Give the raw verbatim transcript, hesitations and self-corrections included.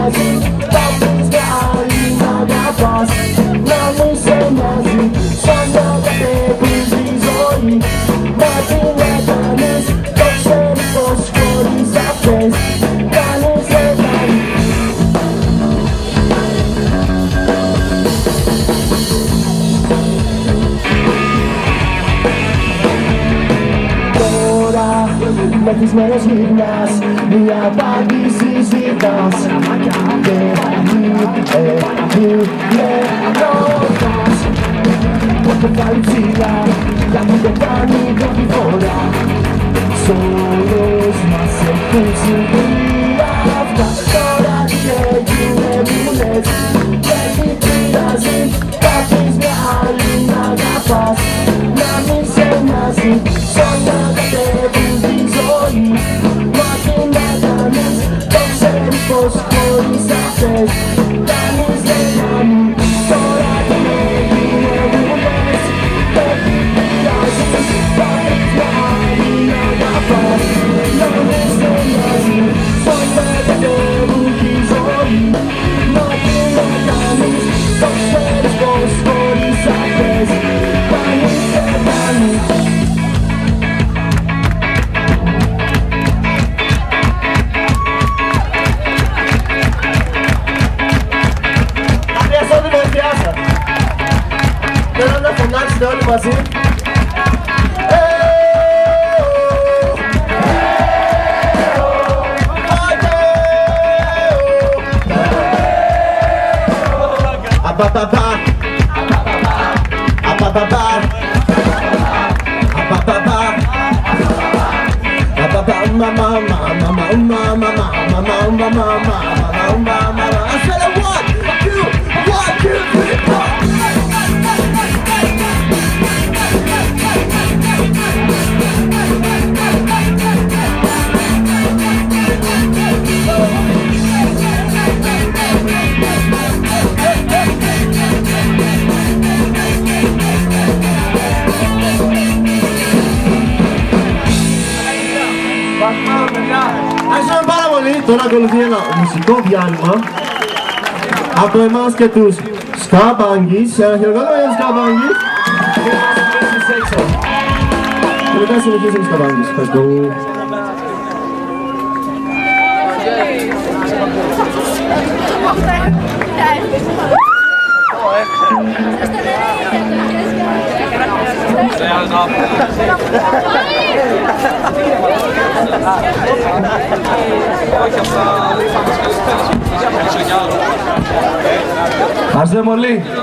mazi, papis me ali na gapas. Na mise mazi, sonda da te buzizoi. Mati me danis, toxen fosforis a fez. Danis e danis. Metis menos gimnas, minha bagis e zidas. De aqui é Rio Negros. Porque parecia, já que eu paro de fora. Solos, mas sempre se via. Fora de jeito, é mulher. Deve tiras e papis me alina da paz. Na missão nazi, só nada devo. Máquina danis, toxen fosforis a fez. Danis de nami, fora de meio é mulheres. Deve tiras e papis me alina da paz. Na missão nazi, só nada devo desoi. Máquina danis, toxen fosforis a fez. Danis de nami. Olha o mazi. Abababá, abababá, abababá, abababá, mama, mama, mama, mama, mama, mama, mama, mama. I said one, two, one, two, three, four. Τώρα ακολουθεί ένα μουσικό διάλειμμα από εμάς και τους σκαμπάγγις. Ένα χειροκρότημα για τους σκαμπάγγις. Και μετά συνεχίζουμε τους σκαμπάγγις. Ευχαριστώ. Ευχαριστώ πολύ.